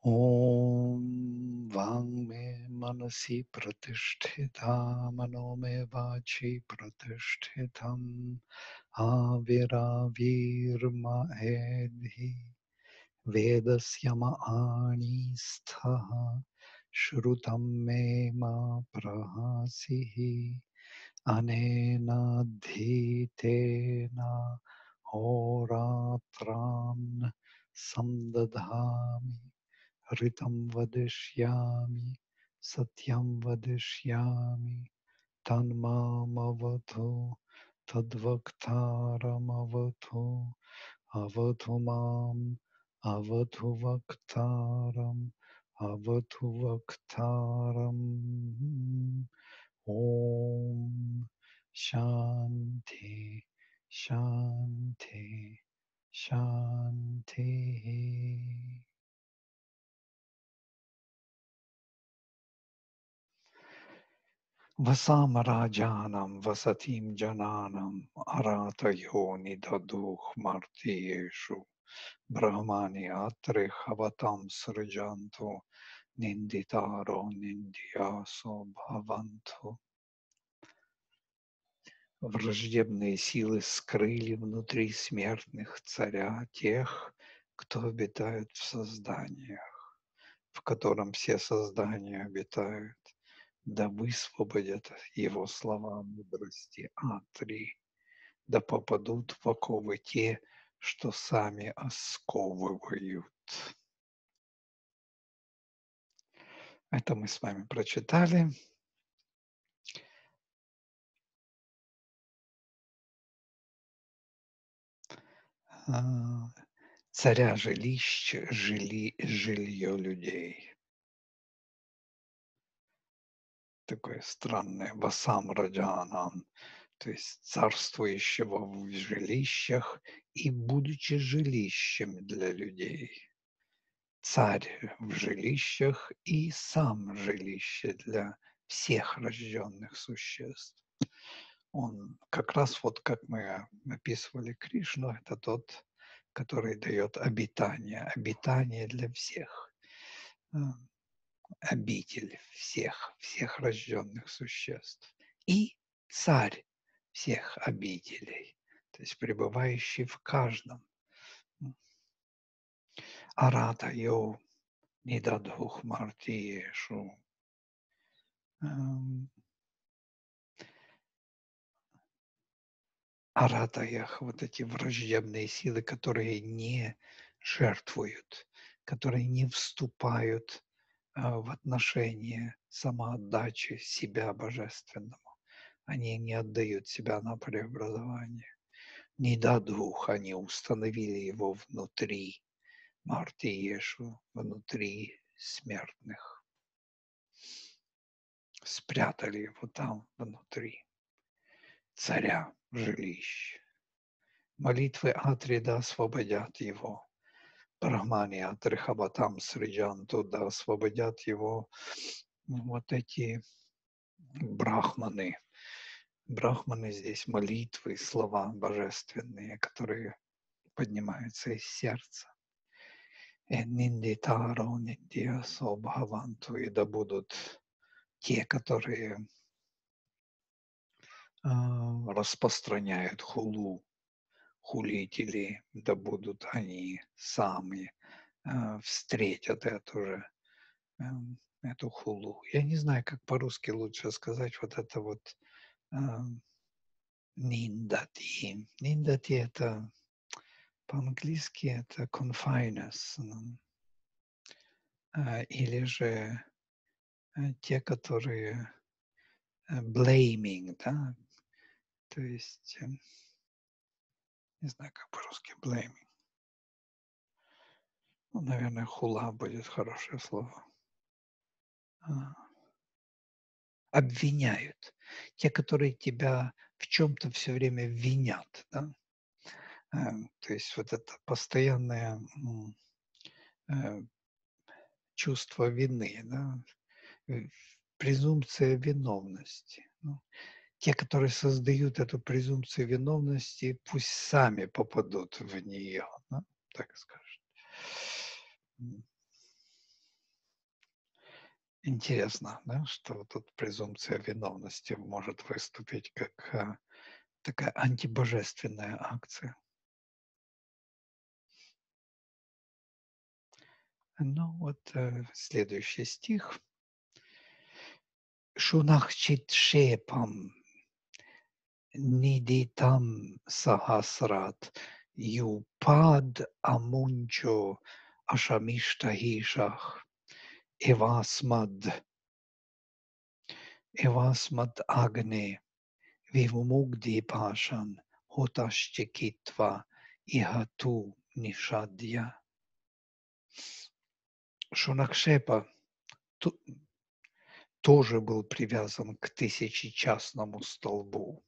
ॐ वाङ्मे मनसि प्रतिष्ठिता मनो मे वाचि प्रतिष्ठितम् आविराविर्मा एधि वेदस्य मआणिस्थः श्रुतं मे मा प्रहासिः अनेनाधीतेन होरात्रान् संदधामि ऋतं वदिष्यामि सत्यं वदिष्यामि तन्मामवतु तद्वक्तारमवतु अवतु माम् अवतु वक्तारम् अवतु वक्तारम् ॐ शान्ति शान्ति शान्तिः वसामराजानं वसतिं जनानाम् अरातयो निददुः मर्त्येषु ब्रह्माणि अत्रे हवतां सृजन्तु निन्दितारो निन्द्यासो भवन्तु. Враждебные силы скрыли внутри смертных царя тех, кто обитает в созданиях, в котором все создания обитают, да высвободят его слова мудрости Атри, да попадут в оковы те, что сами осковывают. Это мы с вами прочитали. Царя жилище, жилье людей. Такое странное «Васам Раджанам», то есть царствующего в жилищах и будучи жилищем для людей. Царь в жилищах и сам жилище для всех рожденных существ. Он как раз вот как мы описывали Кришну, это тот, который дает обитание для всех. Обитель всех рожденных существ и царь всех обителей, то есть пребывающий в каждом. Арата йо нидадхух мартиешу. Аратаях, вот эти враждебные силы, которые не жертвуют, которые не вступают в отношения самоотдачи себя божественному. Они не отдают себя на преобразование. Не дадух, они установили его внутри Марти Ешу, внутри смертных. Спрятали его там внутри царя жилищ. Молитвы Атрида освободят его. Брахмани Атрихабатам Сриджанту, да освободят его вот эти брахманы. Брахманы здесь молитвы, слова божественные, которые поднимаются из сердца. Ниндитаро ниндиасо бхаванту, и да будут те, которые распространяют хулу, хулители, да будут они сами встретят эту хулу. Я не знаю, как по-русски лучше сказать вот это вот ниндати. Ниндати это по-английски это confiners, или же те, которые blaming, да, то есть, не знаю, как по-русски blaming. Ну, наверное, хула будет хорошее слово. Обвиняют. Те, которые тебя в чем-то все время винят, да. То есть вот это постоянное чувство вины, да, презумпция виновности. Ну, те, которые создают эту презумпцию виновности, пусть сами попадут в нее, да, так скажем. Интересно, да, что вот тут презумпция виновности может выступить как такая антибожественная акция. Ну вот следующий стих. Шунахчит шепам нидитам сахасрат юпад амунчо ашамиштахишах эвасмад эвасмад агне вивмугди пашан хоташчекитва ихату нишадья. Шунахшепа тоже был привязан к тысячечастному столбу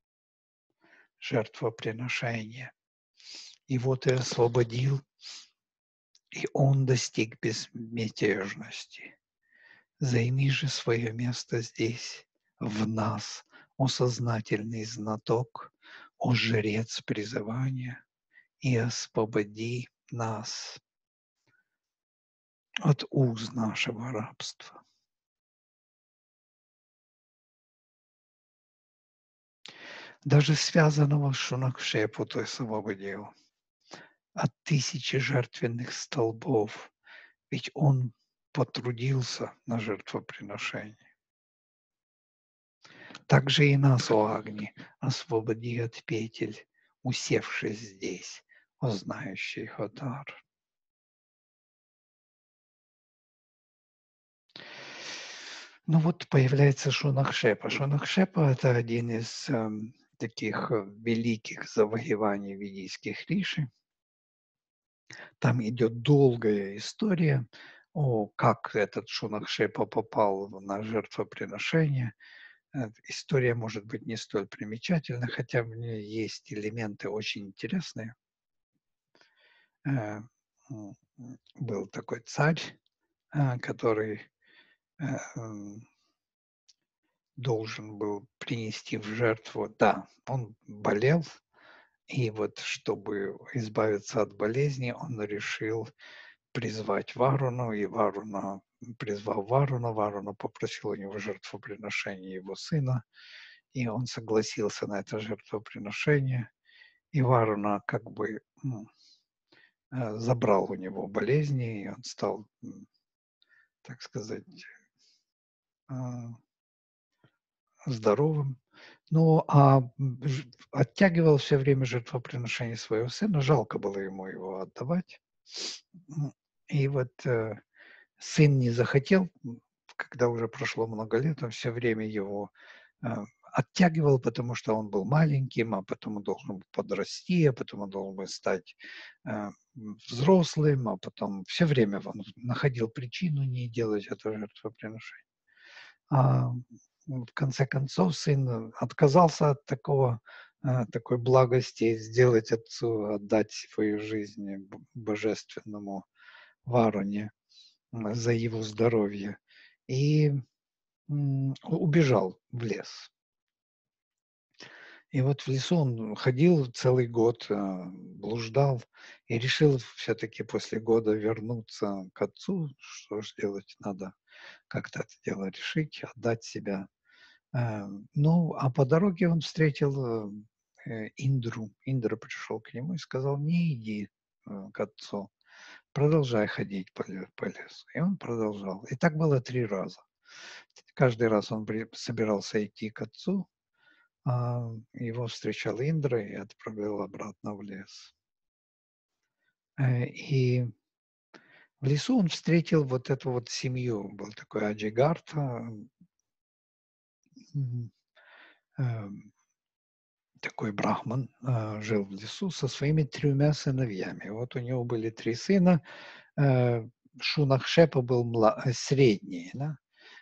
жертвоприношения. Его ты освободил, и он достиг безмятежности. Займи же свое место здесь, в нас, о сознательный знаток, о жрец призывания, и освободи нас от уз нашего рабства. Даже связанного Шунакшепу ты освободил от тысячи жертвенных столбов, ведь он потрудился на жертвоприношении. Также и нас, о Агни, освободи от петель, усевшись здесь, о знающий Ходар. Ну вот появляется Шунахшепа. Шунахшепа – это один из таких великих завоеваний ведийских риши. Там идет долгая история, как этот Шунахшепа попал на жертвоприношение. История может быть не столь примечательна, хотя в ней есть элементы очень интересные. Э, Был такой царь, который должен был принести в жертву. Да, он болел, и вот чтобы избавиться от болезни, он решил призвать Варуну, и Варуна, призвав Варуна, Варуна попросил у него жертвоприношение его сына, и он согласился на это жертвоприношение, и Варуна как бы забрал у него болезни, и он стал, так сказать, а, здоровым. Ну, оттягивал все время жертвоприношение своего сына, жалко было ему его отдавать. И вот сын не захотел, когда уже прошло много лет, он все время его оттягивал, потому что он был маленьким, а потом он должен был подрасти, а потом он должен был стать взрослым, а потом все время он находил причину не делать это жертвоприношение. А в конце концов сын отказался от такой благости сделать отцу, отдать свою жизнь божественному Варуне за его здоровье и убежал в лес. И вот в лесу он ходил целый год, блуждал и решил все-таки после года вернуться к отцу. Что ж делать? Надо как-то это дело решить, отдать себя. Ну, а по дороге он встретил Индру. Индра пришел к нему и сказал: не иди к отцу, продолжай ходить по лесу. И он продолжал. И так было 3 раза. Каждый раз он собирался идти к отцу, его встречал Индра и отправлял обратно в лес. И в лесу он встретил вот эту вот семью. Был такой Аджигарта, такой брахман, жил в лесу со своими 3 сыновьями. Вот у него были 3 сына. Шунахшепа был средний, да?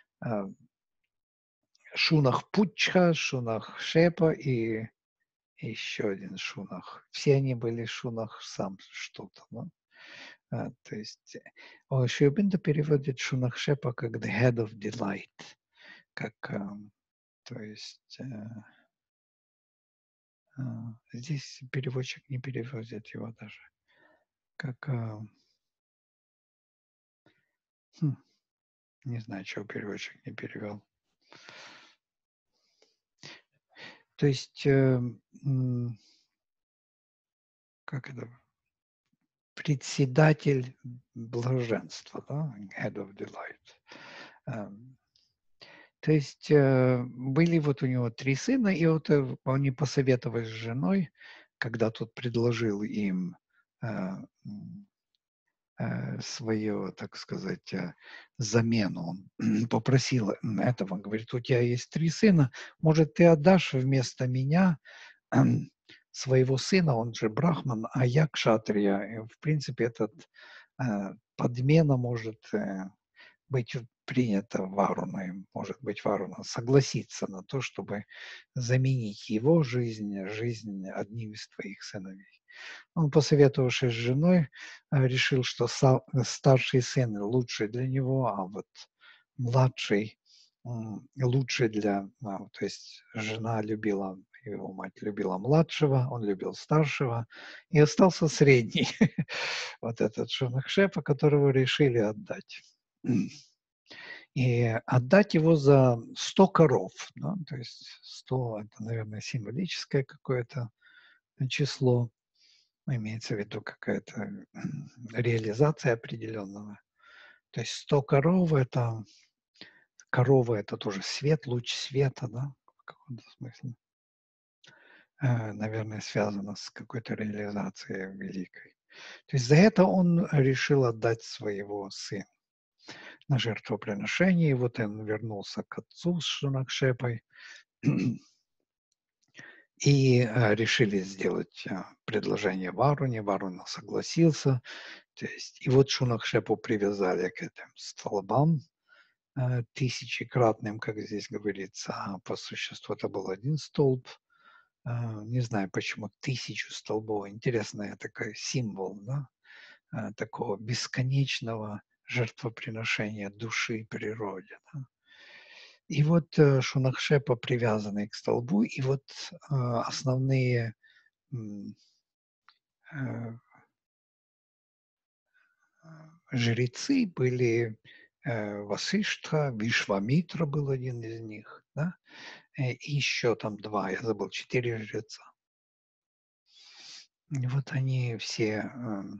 Шунах-Путчха, Шунах-Шепа и еще один Шунах. Все они были Шунах сам что-то. Да? То есть Шри Aurobindo переводит Шунах-Шепа как the head of delight, как, то есть здесь переводчик не переводит его даже, как, Не знаю, чего переводчик не перевел. То есть, как это? Председатель блаженства, да? Head of delight. Эм, То есть были вот у него 3 сына, и вот они посоветовались с женой, когда тот предложил им э, свою, так сказать, замену. Он попросил этого, говорит, у тебя есть 3 сына, может, ты отдашь вместо меня своего сына, он же брахман, а я кшатрия. И, в принципе, этот подмена может быть принята Варуной, может быть, Варуна согласится на то, чтобы заменить его жизнь одним из твоих сыновей. Он, посоветовавшись с женой, решил, что старший сын лучше для него, а вот младший лучше то есть жена любила, его мать любила младшего, он любил старшего, и остался средний, вот этот Шонахшепа, которого решили отдать. И отдать его за 100 коров, да, то есть 100 это, наверное, символическое какое-то число. Имеется в виду какая-то реализация определенного. То есть 100 коров – это корова – это тоже свет, луч света, да, в каком-то смысле. Наверное, связано с какой-то реализацией великой. То есть за это он решил отдать своего сына на жертвоприношение. И вот он вернулся к отцу с Шунакшепой и решили сделать предложение Варуне. Варуна согласился. То есть, и вот Шунакшепу привязали к этим столбам тысячекратным, как здесь говорится, а по существу это был один столб. Не знаю, почему 1000 столбов. Интересный такой символ, да? Такого бесконечного жертвоприношения души природе. Да? И вот Шунакшепа привязанный к столбу, и вот основные э, жрецы были Васиштха, Вишвамитра был один из них, да? И еще там 2, я забыл, 4 жреца. И вот они все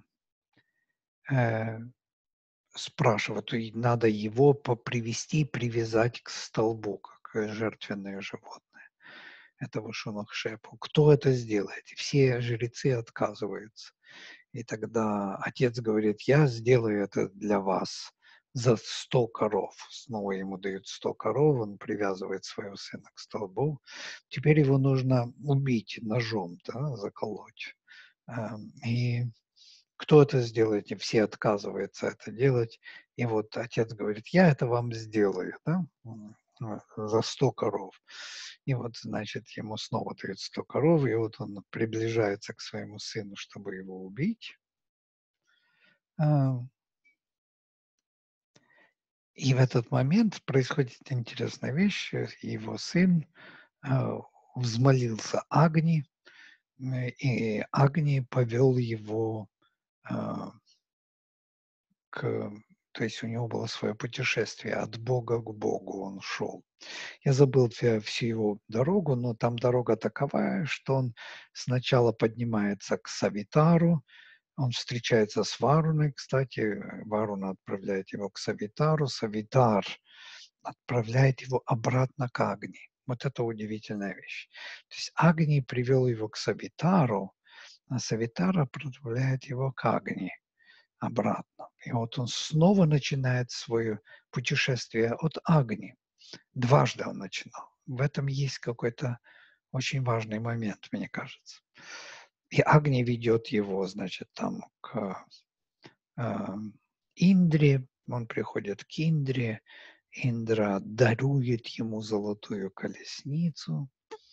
э, спрашивают, и надо его привести, привязать к столбу, как жертвенное животное, этого Шунахшепу. Кто это сделает? И все жрецы отказываются. И тогда отец говорит, я сделаю это для вас за 100 коров. Снова ему дают 100 коров, он привязывает своего сына к столбу. Теперь его нужно убить ножом, да, заколоть. И кто это сделает? И все отказываются это делать. И вот отец говорит, я это вам сделаю, да, за 100 коров. И вот, значит, ему снова дают 100 коров, и вот он приближается к своему сыну, чтобы его убить. А, И в этот момент происходит интересная вещь. Его сын а, взмолился Агни, и Агни повел его а, к... То есть у него было свое путешествие от Бога к Богу он шел. Я забыл всю его дорогу, но там дорога таковая, что он сначала поднимается к Савитару, он встречается с Варуной, кстати, Варуна отправляет его к Савитару, Савитар отправляет его обратно к Агни. Вот это удивительная вещь. То есть Агни привел его к Савитару, а Савитар отправляет его к Агни обратно. И вот он снова начинает свое путешествие от Агни. Дважды он начинал. В этом есть какой-то очень важный момент, мне кажется. И Агни ведет его, значит, там к Индре, он приходит к Индре, Индра дарует ему золотую колесницу,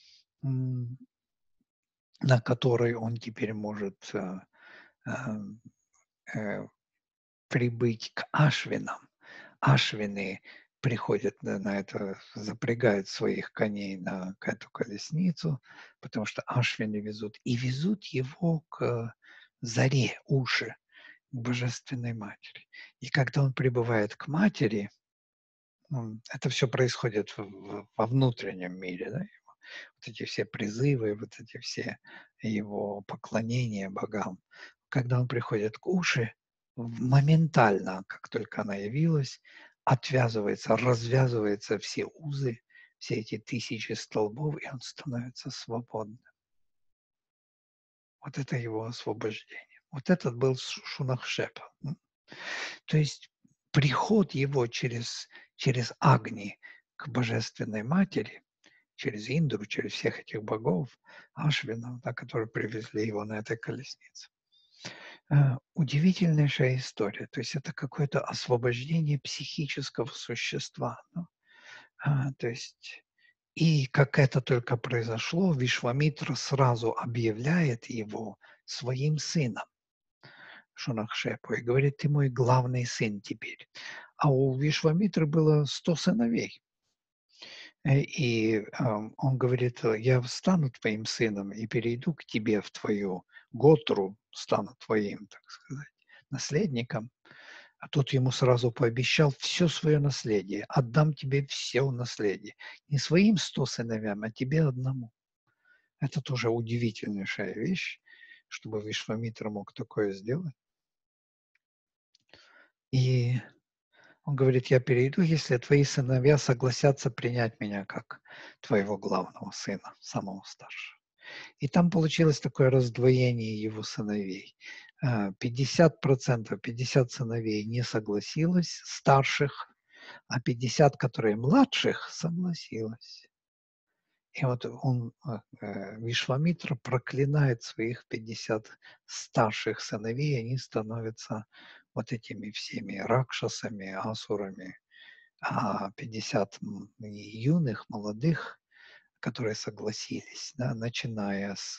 на которой он теперь может э, прибыть к Ашвинам. Ашвины приходят на это, запрягают своих коней на эту колесницу, потому что Ашвины везут, и везут его к заре, уши, к Божественной Матери. И когда он прибывает к Матери, Это все происходит во внутреннем мире, да. Вот эти все призывы, вот эти все его поклонения богам. Когда он приходит к Уши, моментально, как только она явилась, отвязывается, развязываются все узы, все эти тысячи столбов, и он становится свободным. Вот это его освобождение. Вот этот был Шунахшеп. То есть приход его через Агни к Божественной Матери, через Индру, через всех этих богов, Ашвинов, да, которые привезли его на этой колеснице. Удивительнейшая история. То есть это какое-то освобождение психического существа. Ну, то есть, и как это только произошло, Вишвамитра сразу объявляет его своим сыном Шунахшепу и говорит: ты мой главный сын теперь. А у Вишвамитры было 100 сыновей. Он говорит: я стану твоим сыном и перейду к тебе в твою Готру, стану твоим, так сказать, наследником. А тот ему сразу пообещал все свое наследие. Отдам тебе все наследие. Не своим 100 сыновьям, а тебе одному. Это тоже удивительнейшая вещь, чтобы Вишвамитра мог такое сделать. И он говорит: я перейду, если твои сыновья согласятся принять меня как твоего главного сына, самого старшего. И там получилось такое раздвоение его сыновей. 50%, 50 сыновей не согласилось, старших, а 50, которые младших, согласилось. И вот Вишвамитра проклинает своих 50 старших сыновей, они становятся вот этими всеми ракшасами, асурами, а 50 юных, молодых, которые согласились, да, начиная с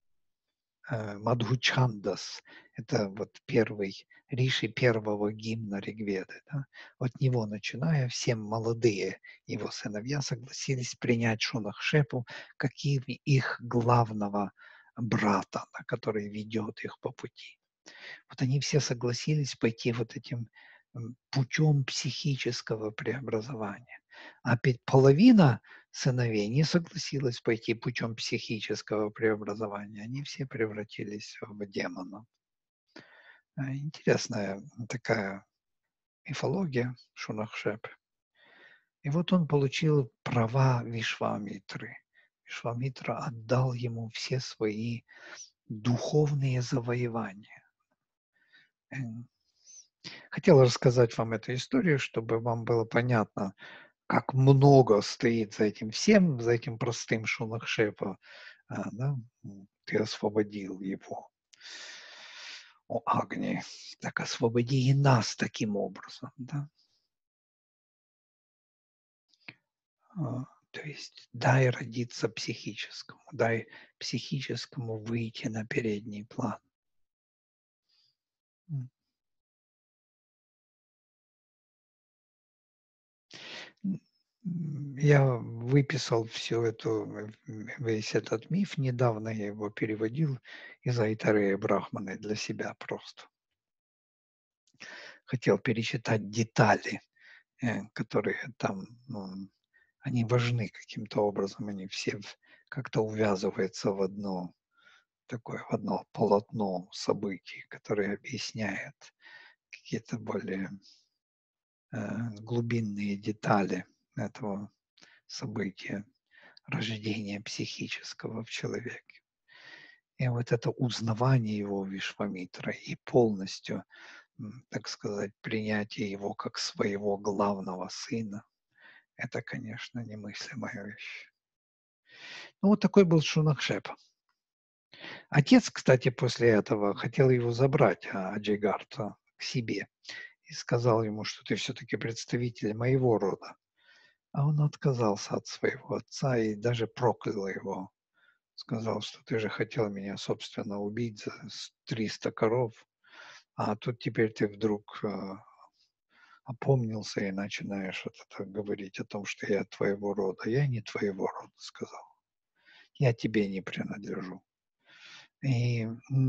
Мадхучандас, это вот первый, риши первого гимна Ригведы. Да? От него начиная, все молодые его сыновья согласились принять Шунахшепу как их главного брата, да, который ведет их по пути. Вот они все согласились пойти вот этим путем психического преобразования. А половина сыновей не согласилась пойти путем психического преобразования. Они все превратились в демонов. Интересная такая мифология Шунахшеп. И вот он получил права Вишвамитры. Вишвамитра отдал ему все свои духовные завоевания. Хотел рассказать вам эту историю, чтобы вам было понятно, как много стоит за этим всем, за этим простым Шунахшепа. Да? Ты освободил его. О, Агни, так освободи и нас таким образом. Да? То есть дай родиться психическому, дай психическому выйти на передний план. Я выписал весь этот миф недавно, я его переводил из Айтарея Брахманы для себя просто. Хотел перечитать детали, которые там, они важны каким-то образом, они все как-то увязываются в одно полотно событий, которое объясняет какие-то более глубинные детали этого события рождения психического в человеке. И вот это узнавание его Вишвамитра и полностью, так сказать, принятие его как своего главного сына, это, конечно, немыслимая вещь. Ну, вот такой был Шунахшеп. Отец, кстати, после этого хотел его забрать, Аджигарта, к себе. И сказал ему, что ты все-таки представитель моего рода. А он отказался от своего отца и даже проклял его. Сказал, что ты же хотел меня, собственно, убить за 300 коров, а тут теперь ты вдруг опомнился и начинаешь вот это говорить о том, что я твоего рода. Я не твоего рода, сказал. Я тебе не принадлежу. И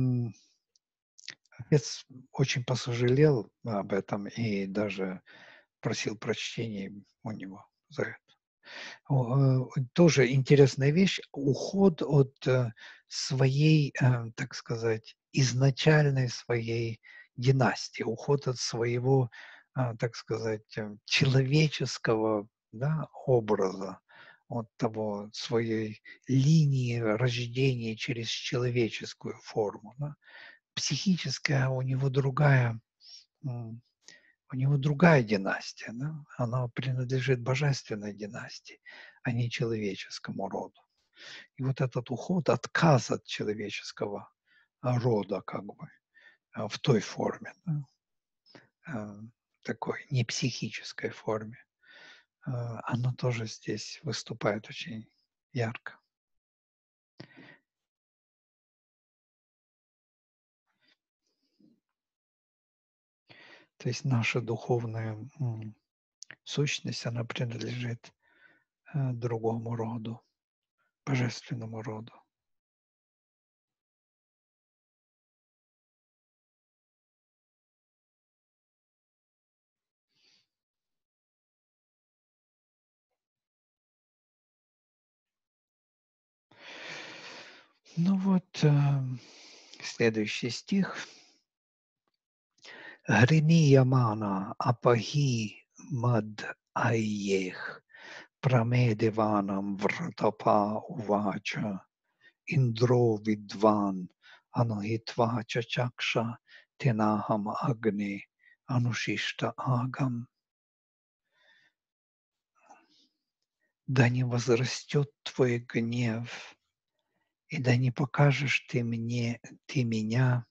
отец очень посожалел об этом и даже просил прочтения у него за это. Тоже интересная вещь. Уход от своей, так сказать, изначальной своей династии, уход от своего, так сказать, человеческого, да, образа, от того своей линии рождения через человеческую форму. Да. Психическая у него другая династия, да? Она принадлежит божественной династии, а не человеческому роду. И вот этот уход, отказ от человеческого рода, как бы, в той форме, да? Такой не психической форме, оно тоже здесь выступает очень ярко. То есть наша духовная сущность, она принадлежит другому роду, божественному роду. Ну вот, следующий стих. Гринiyamana апахи мад айех прамедеванам вратапа увача индро видван анухитва чачакша тенахам агни анушишта агам. Да не возрастет твой гнев, и да не покажешь ты меня,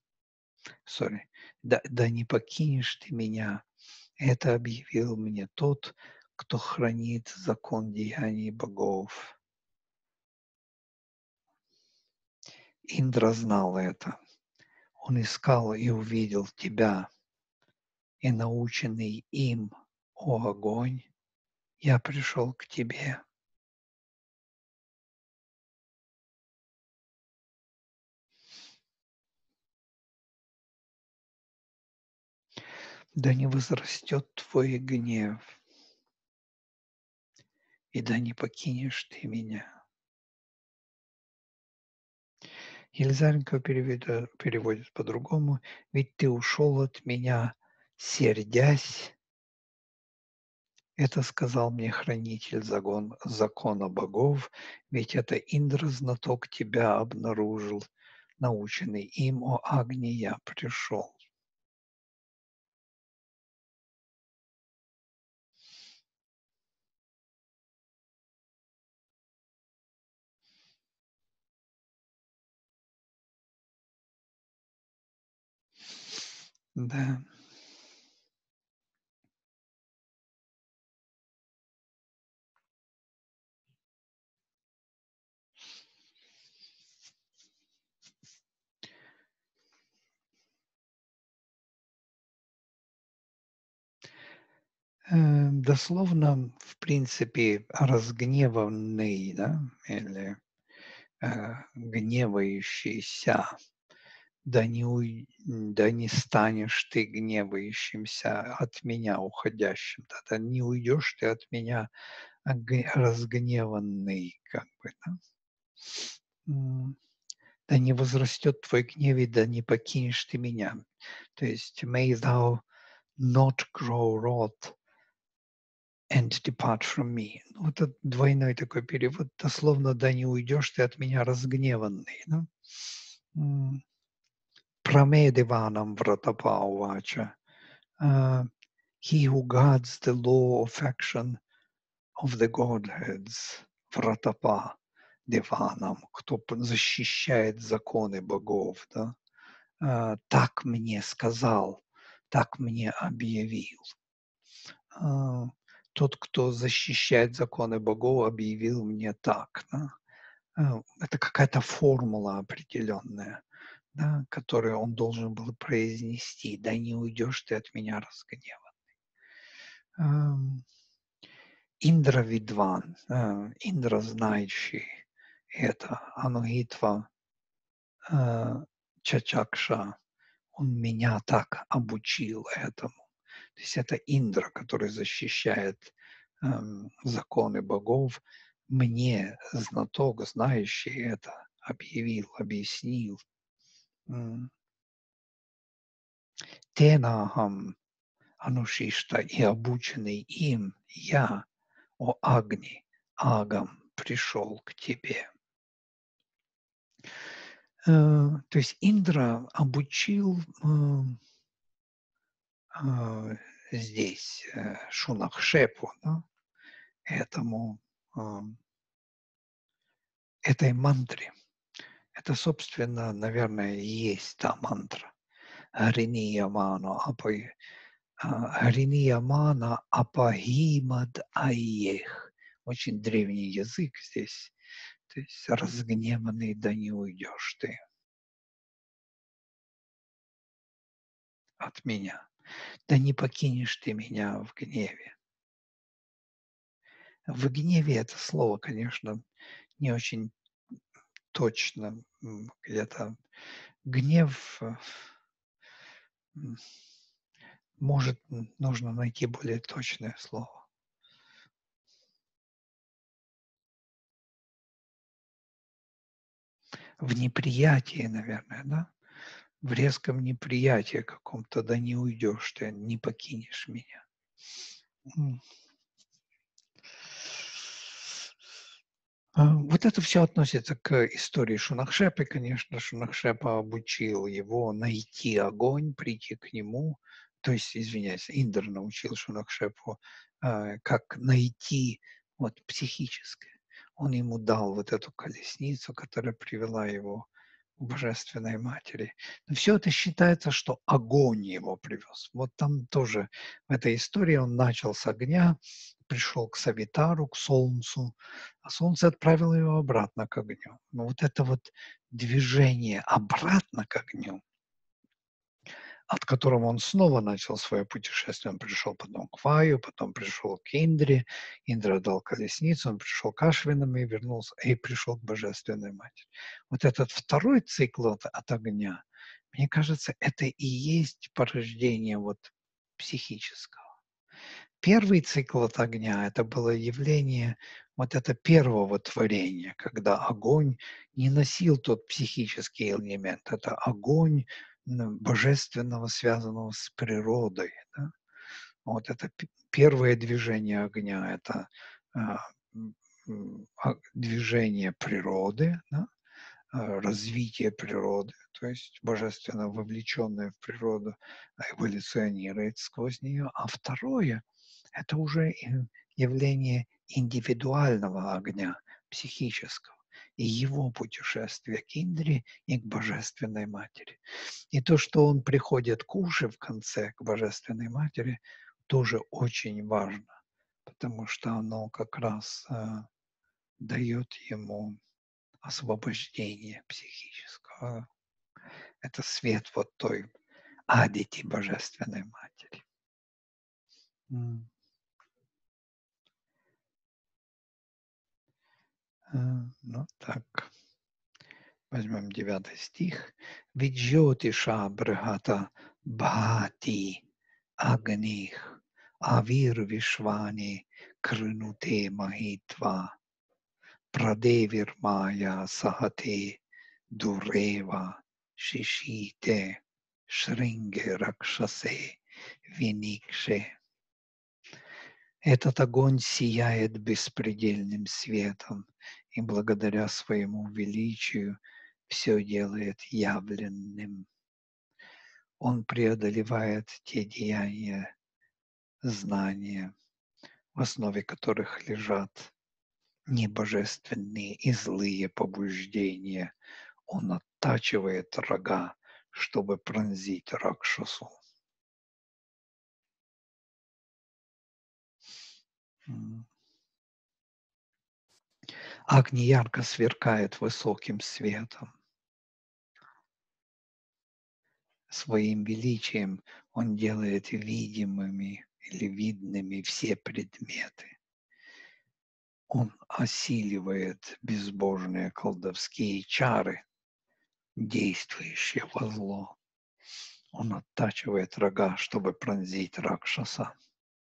да не покинешь ты меня. Это объявил мне тот, кто хранит закон деяний богов. Индра знал это. Он искал и увидел тебя, и наученный им, о огонь, я пришел к тебе. Да не возрастет твой гнев, и да не покинешь ты меня. Елизаренко переводит по-другому. Ведь ты ушел от меня, сердясь. Это сказал мне хранитель закона богов, ведь это Индра, знаток, тебя обнаружил, наученный им, о Агни, я пришел. Да. Дословно, в принципе, разгневанный, да, или гневающийся. Да не станешь ты гневающимся от меня уходящим, да не уйдешь ты от меня разгневанный, как бы, да. Да не возрастет твой гнев, и да не покинешь ты меня. То есть may thou not grow wroth and depart from me. Вот это двойной такой перевод. Дословно, да не уйдешь ты от меня разгневанный. Да? Pramedevānam vratapāvāca. He who guards the law of action of the Godheads, Vratapa Деванам, кто защищает законы богов, да? Так мне сказал, так мне объявил. Тот, кто защищает законы богов, объявил мне так. Да? Это какая-то формула определенная, да, которую он должен был произнести. Да не уйдешь ты от меня разгневанный. Индра Видван, Индра знающий это, Анухитва Чачакша, он меня так обучил этому. То есть это Индра, который защищает законы богов. Мне, знаток, знающий это, объявил, объяснил. Тенахам Анушишта и обученный им я, о Агни, Агам, пришел к тебе. То есть Индра обучил здесь Шунахшепу, да, этой мантре. Это, собственно, наверное, и есть та мантра. Хариниямана апагимад аех. Очень древний язык здесь. То есть разгневанный, да не уйдешь ты от меня. Да не покинешь ты меня в гневе. В гневе это слово, конечно, не очень точно. Где-то гнев, может, нужно найти более точное слово. В неприятии, наверное, да? В резком неприятии каком-то, да не уйдешь ты, не покинешь меня. Вот это все относится к истории Шунахшепы, конечно. Шунахшепа обучил его найти огонь, прийти к нему. То есть, извиняюсь, Индр научил Шунахшепу, как найти вот психическое. Он ему дал вот эту колесницу, которая привела его к Божественной Матери. Но все это считается, что огонь его привез. Вот там тоже в этой истории он начал с огня, пришел к Савитару, к Солнцу, а Солнце отправило его обратно к огню. Но вот это вот движение обратно к огню, от которого он снова начал свое путешествие. Он пришел потом к Ваю, потом пришел к Индре. Индра дал колесницу, он пришел к Ашвинам и вернулся, и пришел к Божественной Матери. Вот этот второй цикл от огня, мне кажется, это и есть порождение вот психического. Первый цикл от огня – это было явление вот это первого творения, когда огонь не носил тот психический элемент. Это огонь божественного, связанного с природой. Да? Вот это первое движение огня – это движение природы, да? Развитие природы, то есть божественно вовлеченное в природу, эволюционирует сквозь нее. А второе – это уже явление индивидуального огня, психического, и его путешествие к Индре и к Божественной Матери. И то, что он приходит к Уше в конце, к Божественной Матери, тоже очень важно, потому что оно как раз дает ему освобождение психического. Это свет вот той Адити Божественной Матери. Ну так, возьмем 9 стих. Виджотиша брхата бхати агних авир вишвани крынуте махитва прадевир мая сахате дурева шишите шринге ракшасе виникше. Этот огонь сияет беспредельным светом, и благодаря своему величию все делает явленным. Он преодолевает те деяния, знания, в основе которых лежат небожественные и злые побуждения. Он оттачивает рога, чтобы пронзить Ракшасу. Агни ярко сверкает высоким светом. Своим величием он делает видимыми или видными все предметы. Он осиливает безбожные колдовские чары, действующие во зло. Он оттачивает рога, чтобы пронзить Ракшаса.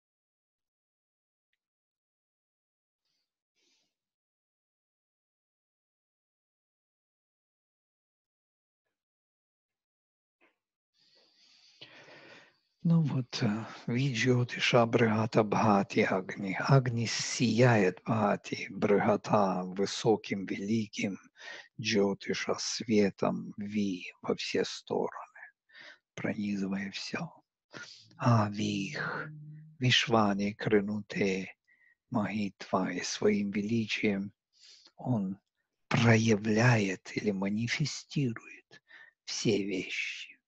Ну вот, Виджьотиша Бригата Бхати Агни. Агни сияет Бхати, Бригата высоким, великим, Джотиша светом Ви во все стороны, пронизывая все. Вих, Вишвани Крынуте, Махитвай, своим величием он проявляет или манифестирует все вещи.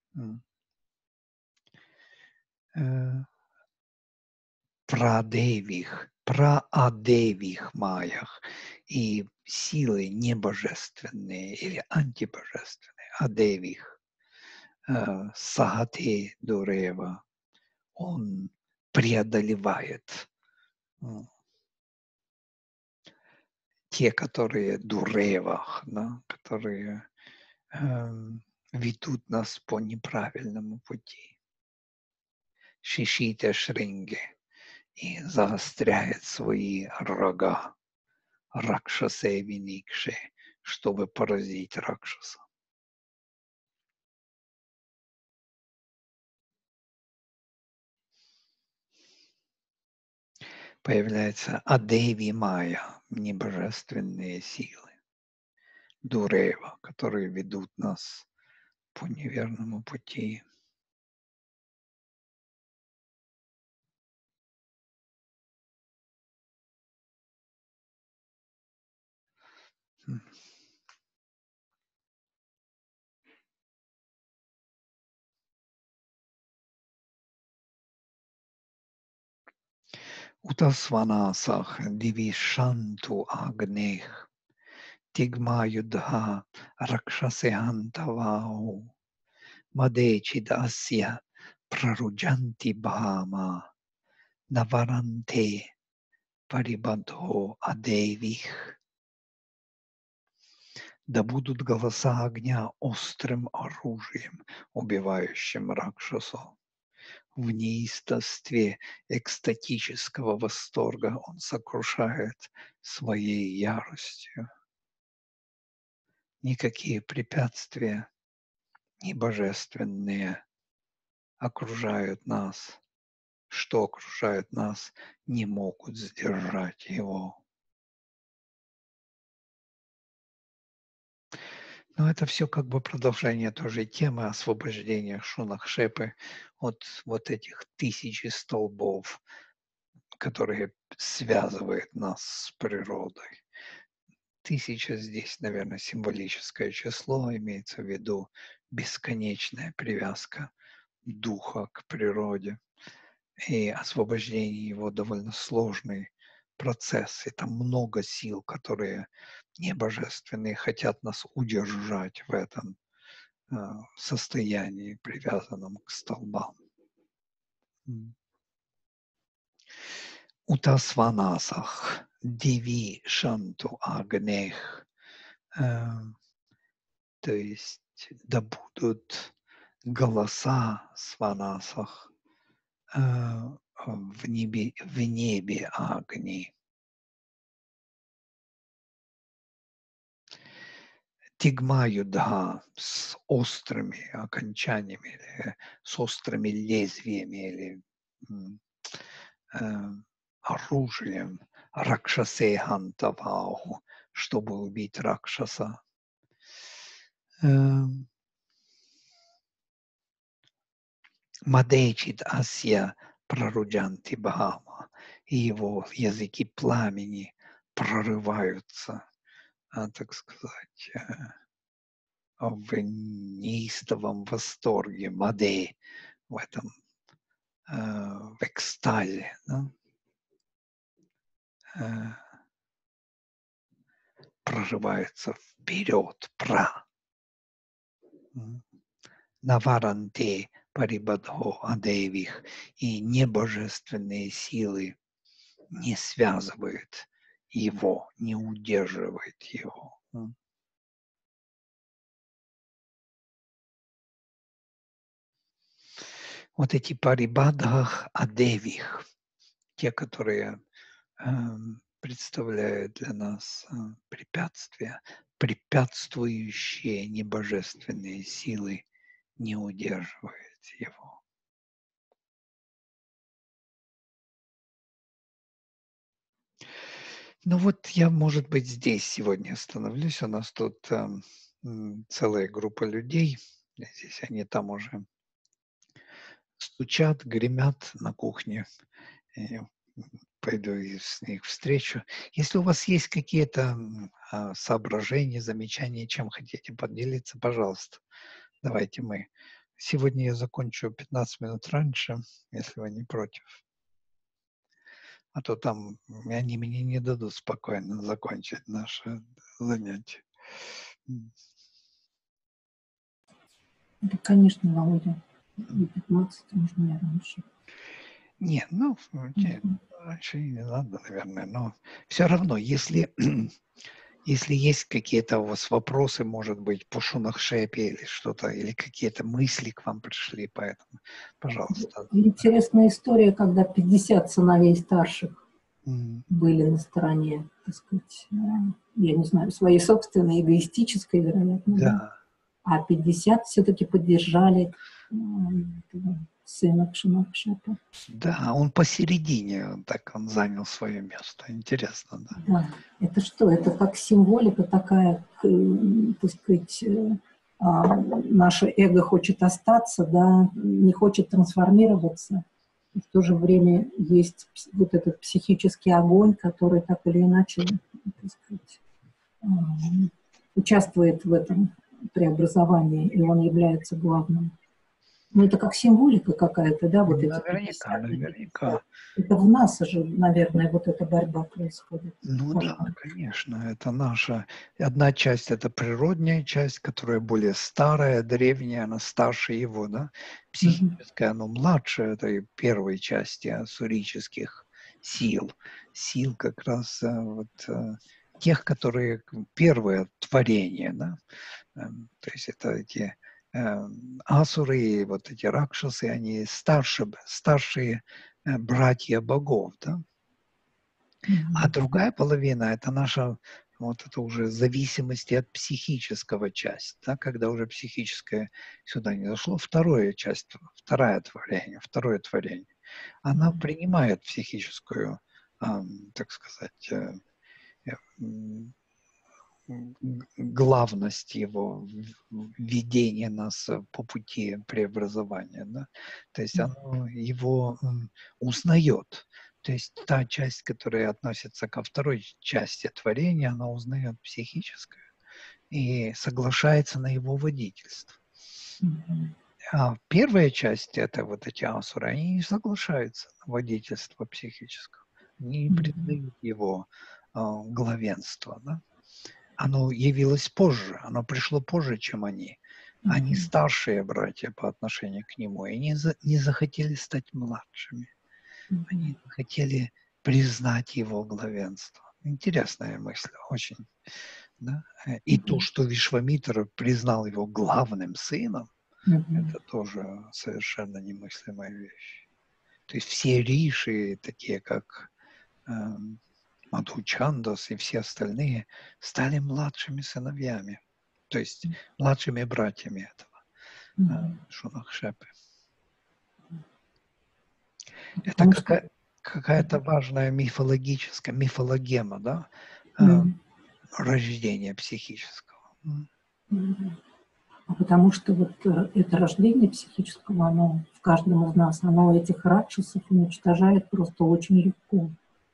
Праадевих маях и силы небожественные или антибожественные, адевих, сагате дурева, он преодолевает те, которые дуревах, да, которые ведут нас по неправильному пути. Шишита Шринги и заостряет свои рога Ракшасе Виникше, чтобы поразить Ракшаса. Появляется Адеви Майя, небожественные силы, Дурева, которые ведут нас по неверному пути. Утасванасах Дивишанту Агнех Тигма Юдха Ракшасехантавау Мадечидасья Праруджанти Бхама Наваранте Парибадхо Адевих. Да будут голоса огня острым оружием, убивающим Ракшасу. В неистовстве экстатического восторга он сокрушает своей яростью. Никакие препятствия, ни божественные, окружают нас, что окружает нас, не могут сдержать его. Но это все как бы продолжение той же темы освобождения Шунахшепы от вот этих тысячи столбов, которые связывают нас с природой. 1000 здесь, наверное, символическое число, имеется в виду бесконечная привязка духа к природе. И освобождение его довольно сложный процесс. И там много сил, которые небожественные, хотят нас удержать в этом состоянии, привязанном к столбам. Утасванасах, Диви Шанту Агнех, то есть да будут голоса сванасах в небе Агни. Тигма Юдха с острыми окончаниями, или с острыми лезвиями, или оружием Ракшасе Хантавау, чтобы убить Ракшаса. Мадечит Асья Праруджанти Бхама, и его языки пламени прорываются, так сказать, в неистовом восторге, маде, в этом, в экстазе. Да? Прорывается вперед, Наваранте Парибадхо Адевих, и небожественные силы не связывают его, не удерживают его. вот эти парибадхах адевих, те, которые представляют для нас препятствия, препятствующие небожественные силы, не удерживают его. Ну вот я, может быть, здесь сегодня остановлюсь. У нас тут целая группа людей. Здесь они там уже стучат, гремят на кухне. И пойду и с них встречу. Если у вас есть какие-то соображения, замечания, чем хотите поделиться, пожалуйста, давайте мы. Сегодня я закончу 15 минут раньше, если вы не против. А то там они мне не дадут спокойно закончить наше занятие. Да, конечно, Володя. И 15 можно и раньше. Не, ну, раньше и не надо, наверное, но все равно, если, если есть какие-то у вас вопросы, может быть, по Шунахшепе или что-то, или какие-то мысли к вам пришли, поэтому, пожалуйста. Интересная история, когда 50 сыновей старших М, были на стороне, так сказать, я не знаю, своей собственной, эгоистической, вероятно, да. Да, А 50 все-таки поддержали этого сына Кшинакшепа. да, он посередине, так он занял свое место. Интересно, да. Да. Это что? Это как символика такая, так сказать, наше эго хочет остаться, да, не хочет трансформироваться. И в то же время есть вот этот психический огонь, который так или иначе, так сказать, участвует в этом преобразовании, и он является главным. Ну, это как символика какая-то, да, вот эти 50 на 50. Наверняка. Это в нас же, наверное, вот эта борьба происходит. Ну да, конечно, это наша. Одна часть – это природная часть, которая более старая, древняя, она старше его, да. Психическая, оно младше этой первой части ассурических сил. Сил как раз тех, которые первое творение, да. То есть это эти асуры, вот эти ракшасы, они старшие братья богов, да. А другая половина – это наша, вот это уже зависимости от психического часть, да, когда уже психическое сюда не зашло, вторая часть, второе творение, она принимает психическую, так сказать, главность его ведения нас по пути преобразования, да? То есть оно его узнает. То есть та часть, которая относится ко второй части творения, она узнает психическое и соглашается на его водительство. А первая часть, это вот эти асуры, они не соглашаются на водительство психического. Они не признают его главенство, да? Оно явилось позже, оно пришло позже, чем они. Они старшие братья по отношению к нему, и не захотели стать младшими. Они хотели признать его главенство. Интересная мысль, очень. Да? И то, что Вишвамитра признал его главным сыном, это тоже совершенно немыслимая вещь. То есть все риши, такие как Мадхучандас и все остальные, стали младшими сыновьями, то есть младшими братьями этого Шунахшепы. Это какая-то важная мифологема, да, рождения психического. Потому что вот это рождение психического, оно в каждом из нас, оно этих ракшасов уничтожает просто очень легко.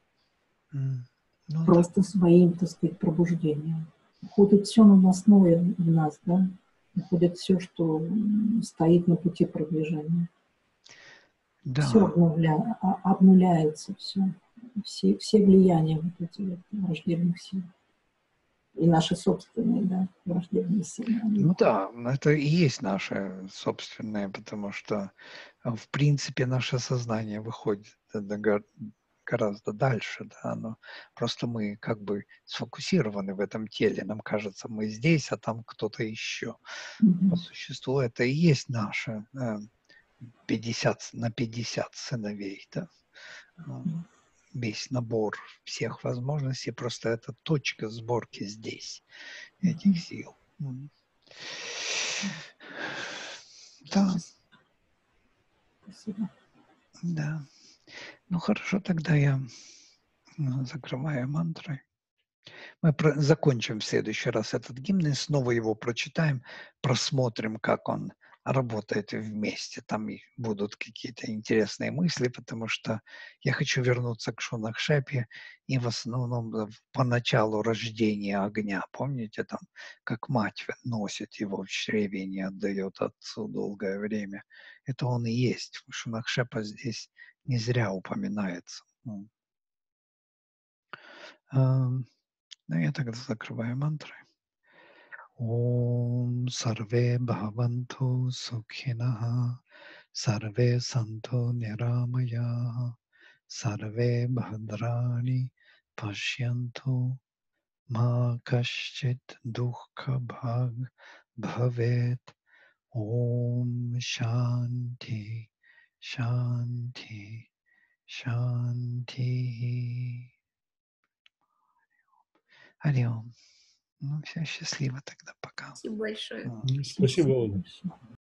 Ну, просто своим, так сказать, пробуждением. Уходит все наносное в нас, да? Уходит все, что стоит на пути продвижения. Да. Все обнуляется, все влияния вот этих вот враждебных сил. И наши собственные, да, враждебные силы. Ну да, это и есть наше собственное, потому что, в принципе, наше сознание выходит гораздо дальше, да, но просто мы как бы сфокусированы в этом теле, нам кажется, мы здесь, а там кто-то еще. По существу это и есть наше 50 на 50 сыновей, да? Весь набор всех возможностей, просто это точка сборки здесь, этих сил. Да. Спасибо. Да. Ну хорошо, тогда я закрываю мантрой. Мы закончим в следующий раз этот гимн и снова его прочитаем, просмотрим, как он работает вместе. Там и будут какие-то интересные мысли, потому что я хочу вернуться к Шунахшепе и в основном по началу рождения огня. Помните, там, как мать носит его в чреве и не отдает отцу долгое время. Это он и есть. Шунахшепа здесь не зря упоминается. Ну, я тогда закрываю мантры. Ом сарве бхаванту сукхинаха, сарве санту нирамая, сарве бхадрани пашьянту, ма кашчит духха бхаг бхавет. Ом шанти, шанти, шанти. Ариом. Ну, все, счастливо тогда, пока. Спасибо большое. Спасибо, Оля.